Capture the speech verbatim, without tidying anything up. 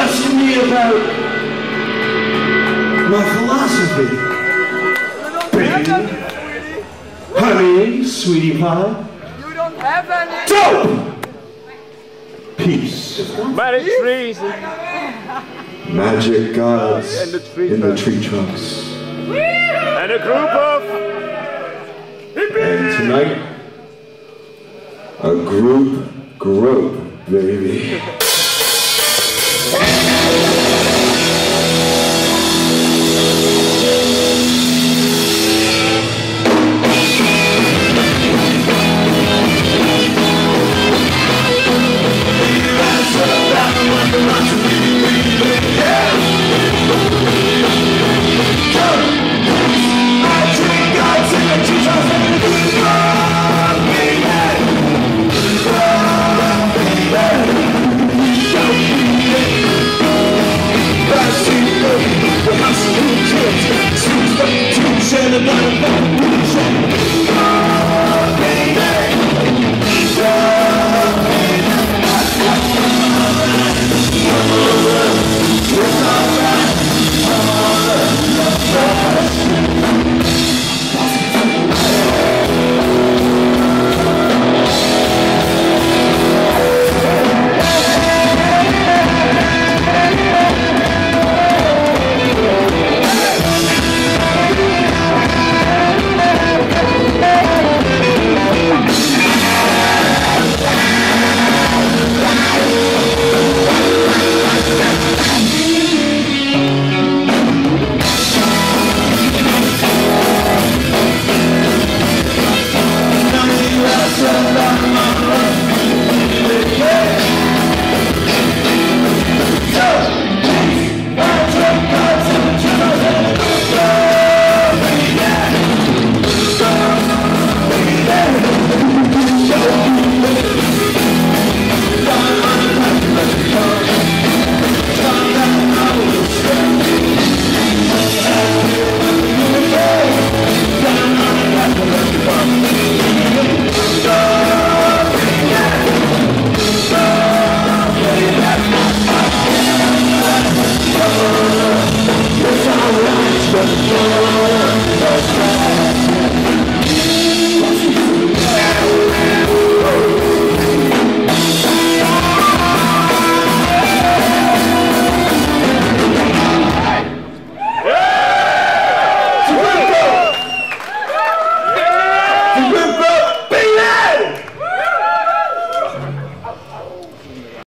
asking me about my philosophy. Baby, honey, sweetie pie. You don't have any. Dope! Peace. Magic trees. Magic gods in the tree, in the tree trunks. And a group of And tonight, a group grope, baby.